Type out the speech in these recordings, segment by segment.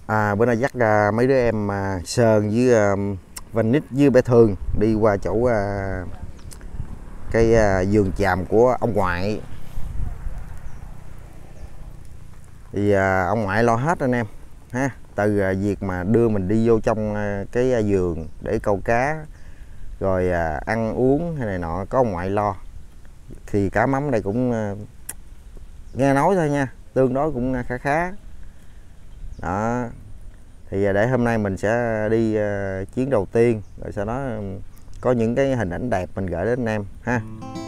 Bữa nay dắt mấy đứa em Sơn với Vanic với bé Thương đi qua chỗ cái vườn chàm của ông ngoại. Thì ông ngoại lo hết anh em ha, từ việc mà đưa mình đi vô trong cái vườn để câu cá, rồi ăn uống hay này nọ có ông ngoại lo. Thì cá mắm đây cũng nghe nói thôi nha, tương đối cũng khá khá đó. Thì để hôm nay mình sẽ đi chuyến đầu tiên, rồi sau đó có những cái hình ảnh đẹp mình gửi đến anh em ha.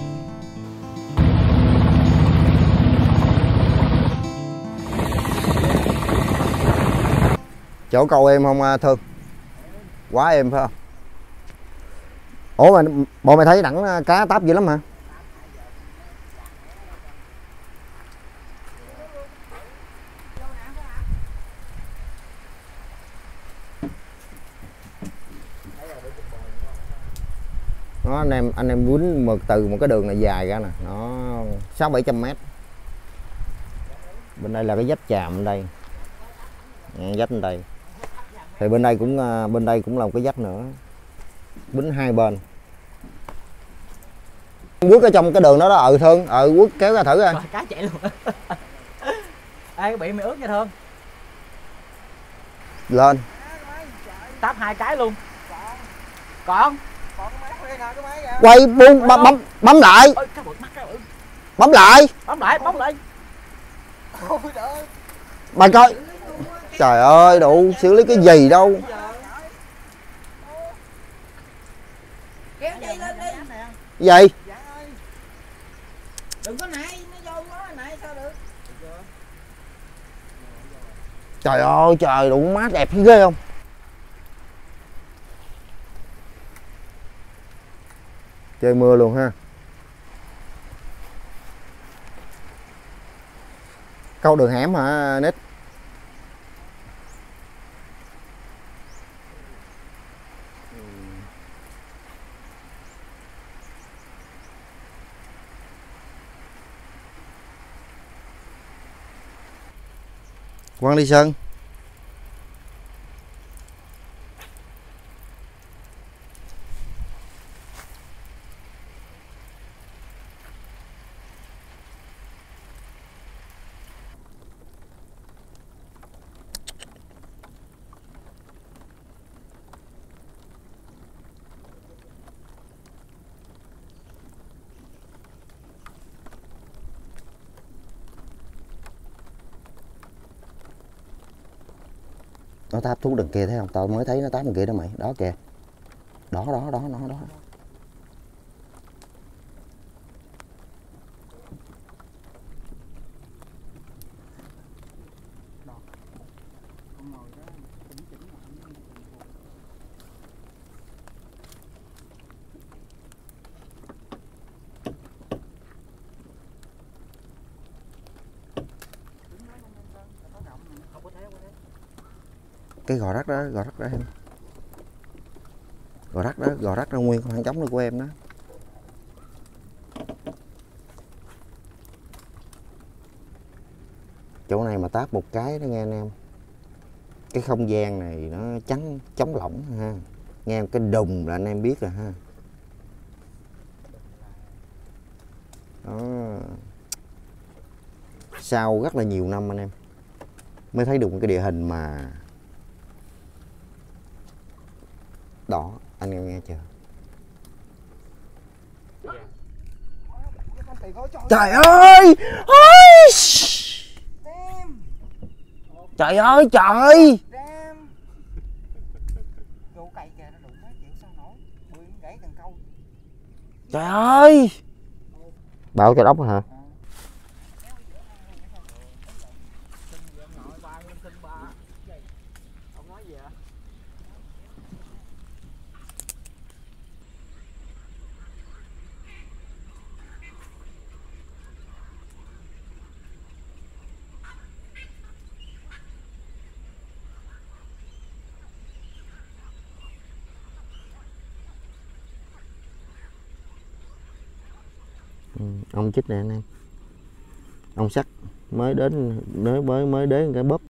Chỗ câu em không Thương? Quá êm phải không? Ủa mà bộ mày thấy đẳng cá táp dữ lắm hả? Nó anh em quýnh từ một cái đường này dài ra nè, nó 600-700 mét. Bên đây là cái vách chàm bên đây, vách bên đây. Thì bên đây cũng là một cái vách nữa, quýnh hai bên. Quất ở trong cái đường đó đó, Thương, quất kéo ra thử coi. Cá chạy luôn. Ê, bị mày ướt nha Thương. Lên. Táp 2 cái luôn. Còn Quay buông bấm lại. Ôi, Bấm lại. Bấm lại. Mày coi. Trời ơi, đủ xử lý cái gì đâu. Kéo dây lên đi. Gì? Đừng có nãy, nó vô nó nãy sao được. Trời ơi, trời đủ mát đẹp ghê không? Chơi mưa luôn ha. Câu đường hẻm hả Nít? Quang đi Sơn. Nó táp thú đằng kia thấy không? Tao mới thấy nó táp đằng kia đó mày. Đó kìa. Đó. Cái gò đất đó em. Gò đất đó nguyên con hang trống đó của em đó. Chỗ này mà táp một cái đó nghe anh em, cái không gian này nó trống lỏng ha, nghe cái đùng là anh em biết rồi ha. Đó. Sau rất là nhiều năm anh em mới thấy được một cái địa hình mà đó, anh em nghe chưa? Trời ơi! Trời ơi trời! Trời ơi! Bảo cho đốc hả? Ông chích nè anh em, ông sắt mới đến mới đến cái bóp